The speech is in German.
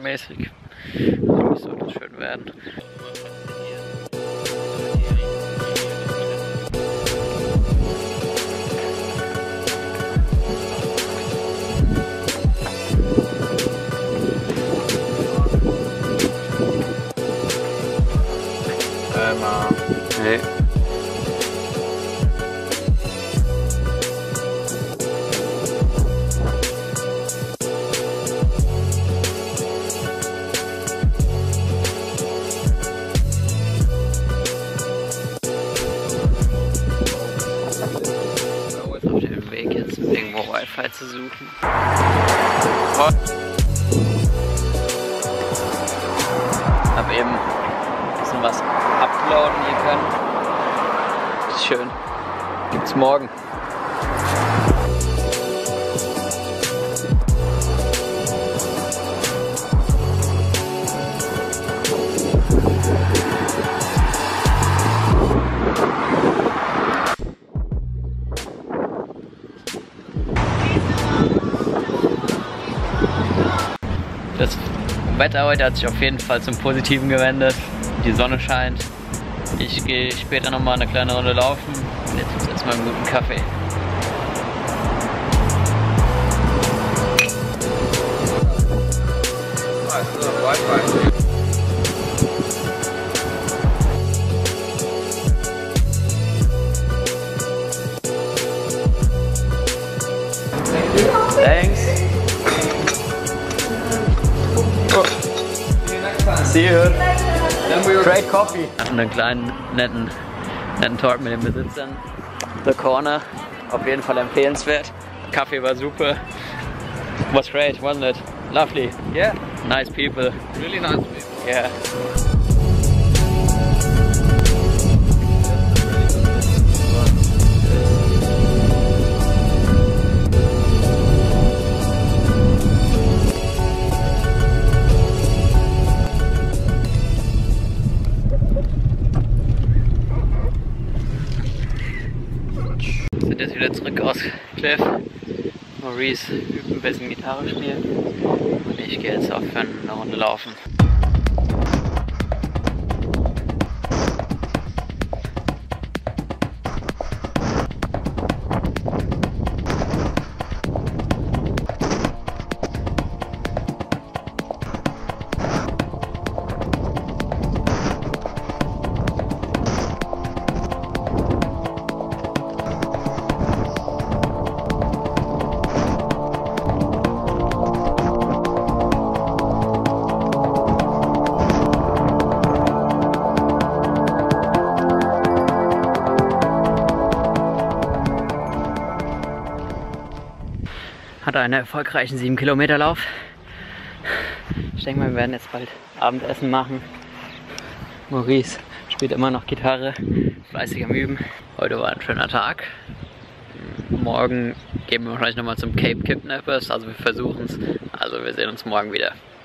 wettermäßig. Eigentlich sollte es schön werden. Nee. Auf dem Weg jetzt irgendwo Wi-Fi zu suchen. Hab eben ein bisschen was uploaden hier können. Ist schön. Gibt's morgen. Das Wetter heute hat sich auf jeden Fall zum Positiven gewendet. Die Sonne scheint. Ich gehe später nochmal eine kleine Runde laufen und jetzt gibt es erstmal einen guten Kaffee. Thanks. Oh. See you. Great coffee. Einen kleinen netten Talk mit den Besitzern. The Corner, auf jeden Fall empfehlenswert. Kaffee war super. Was great, wasn't it? Lovely. Yeah. Nice people. Really nice people. Yeah. Sind jetzt wieder zurück aus Cliff. Maurice übt ein bisschen Gitarre spielen und ich gehe jetzt auch für eine Runde laufen. Hatte einen erfolgreichen 7-Kilometer-Lauf. Ich denke mal, wir werden jetzt bald Abendessen machen. Maurice spielt immer noch Gitarre, fleißig am Üben. Heute war ein schöner Tag. Morgen gehen wir wahrscheinlich nochmal zum Cape Kidnappers, also wir versuchen es. Also wir sehen uns morgen wieder.